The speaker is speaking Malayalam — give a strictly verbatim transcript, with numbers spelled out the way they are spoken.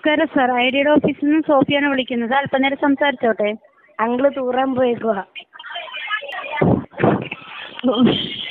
നമസ്കാരം സാർ. ഐ ഡിയുടെ ഓഫീസിൽ നിന്ന് സോഫിയാണ് വിളിക്കുന്നത്. അല്പനേരം സംസാരിച്ചോട്ടെ? അങ്കിള് തൂറാൻ പോയേക്കുവാ.